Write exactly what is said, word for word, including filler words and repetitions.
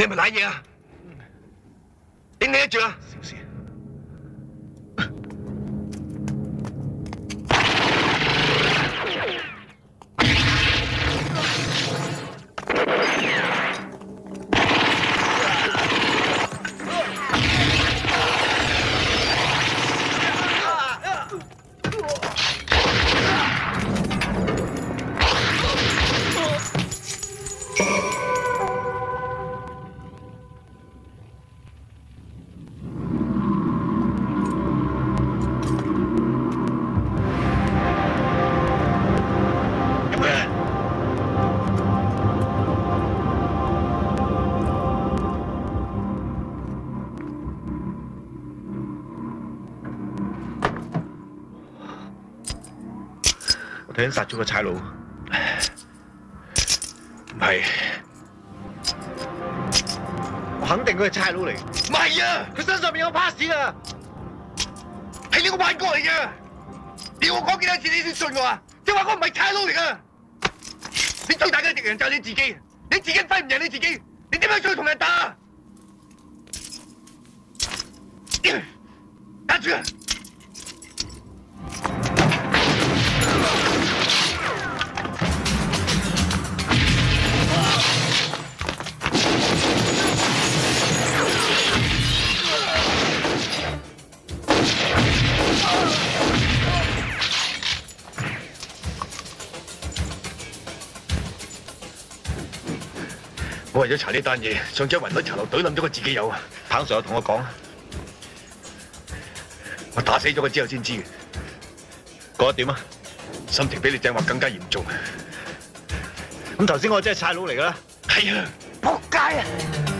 係咪賴嘢啊？頂你一仗啊！ 小事。 睇緊殺咗個差佬，唔係，我肯定佢係差佬嚟。唔係啊，佢身上面有 pass 㗎，係你個幻覺嚟嘅。你要我講幾多次你先信我啊？即係話我唔係差佬嚟㗎。你最大嘅敵人就係你自己，你自己揮唔贏你自己，你點樣再同人打？打住啊！ 我為咗查呢單嘢，上咗雲女茶樓隊冧咗個自己友啊！彭 Sir 有同我講，我打死咗佢之後先知嘅。覺得點啊？心情比你正話更加嚴重。咁頭先我真係差佬嚟㗎啦。係啊，仆街啊！